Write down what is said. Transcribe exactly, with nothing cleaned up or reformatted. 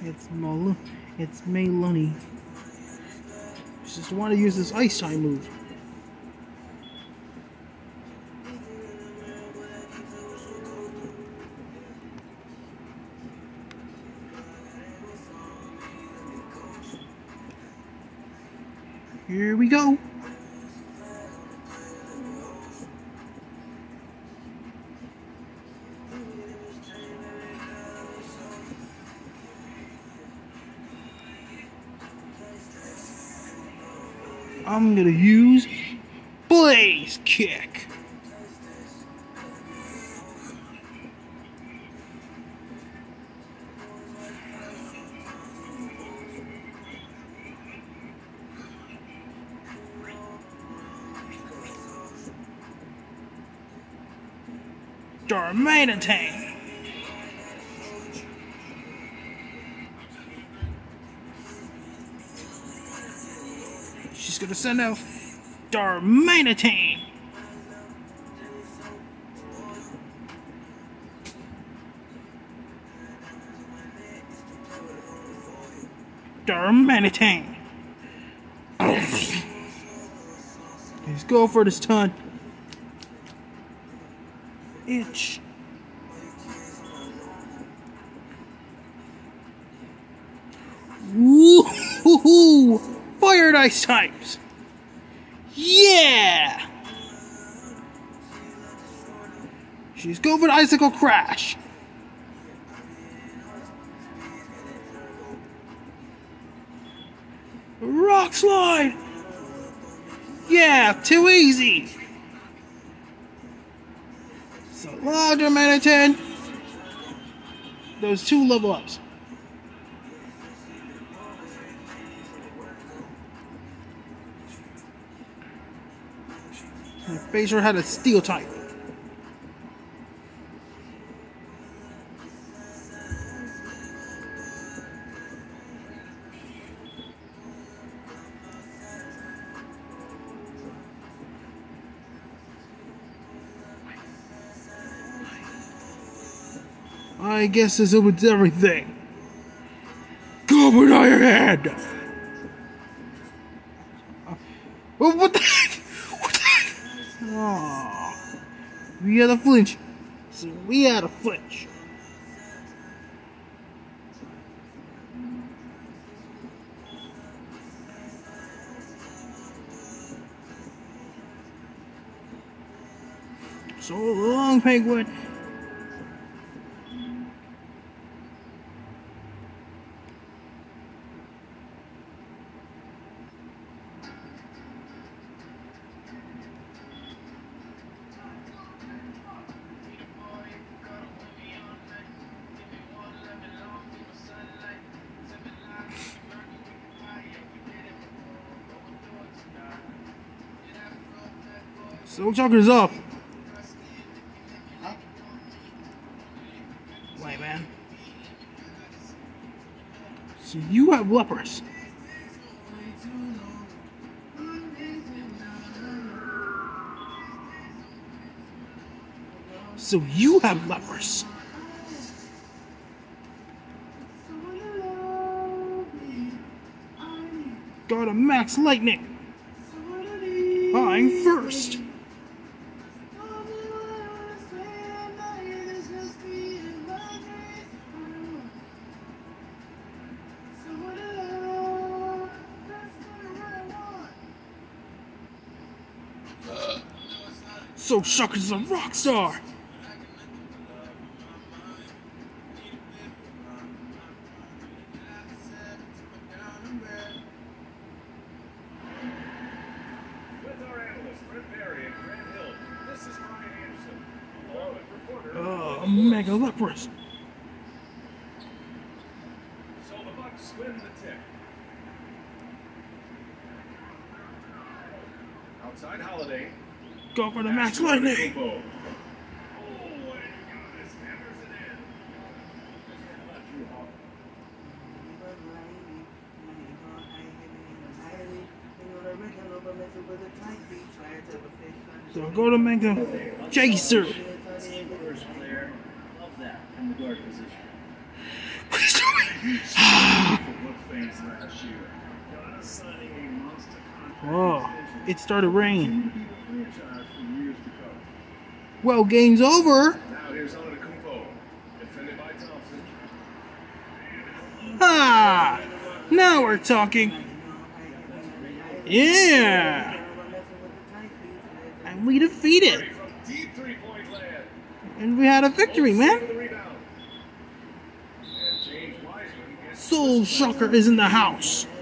It's Mal it's Meilani. She just want to use this ice time move. Here we go. I'm gonna use Blaze Kick. Darmanitan. She's gonna send out Darmanitan. Darmanitan. Let's go for this ton. Itch. Woo-hoo-hoo! Fire and ice types! Yeah! She's going for the Icicle Crash! Rock Slide! Yeah, too easy! So long, Darmanitan. Those two level ups. And Phaser had a steel type. I guess this opens everything. Go on your head! Uh, oh, what the heck? What the heck? Oh, we had a flinch. So we had a flinch. So long, Penguin. So Chokker's up. Wait, man. So you have lepers. So you have lepers. Got a Max Lightning. I'm first. So Shocker's a rock star. Uh, Mega Leprous. So the Bucks win the tip. Outside Holiday. Go for the Max Lightning. Oh, So go to Mega Chaser. Love that from the guard position. What is doing? Giants last year. Got us signing a monster contract. Oh, it started raining. Continue to be the franchise for years to come. Well, game's over. Now here's Antetokounmpo, defended by Thompson. Ha! Now we're talking. Yeah! And we defeated. From deep three-point land. And we had a victory, man. The rebound. And James Wiseman gets Soul Shocker is in the house.